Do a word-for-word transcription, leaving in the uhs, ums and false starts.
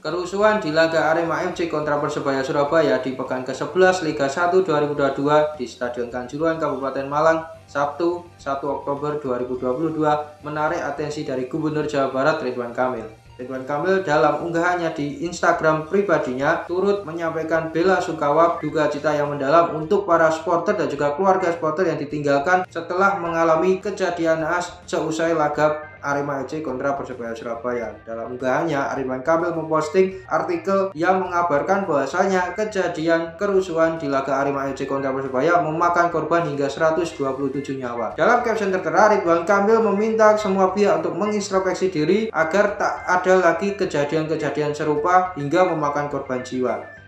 Kerusuhan di laga Arema F C kontra Persebaya Surabaya di pekan ke sebelas Liga satu dua ribu dua puluh dua di Stadion Kanjuruhan Kabupaten Malang, Sabtu satu Oktober dua ribu dua puluh dua menarik atensi dari Gubernur Jawa Barat Ridwan Kamil. Ridwan Kamil dalam unggahannya di Instagram pribadinya turut menyampaikan bela sungkawa duka cita yang mendalam untuk para supporter dan juga keluarga supporter yang ditinggalkan setelah mengalami kejadian naas seusai laga Arema F C kontra Persebaya Surabaya. Dalam unggahannya, Ridwan Kamil memposting artikel yang mengabarkan bahwasanya kejadian kerusuhan di laga Arema F C kontra Persebaya memakan korban hingga seratus dua puluh tujuh nyawa. Dalam caption tertera, Ridwan Kamil meminta semua pihak untuk mengintrospeksi diri agar tak ada lagi kejadian-kejadian serupa hingga memakan korban jiwa.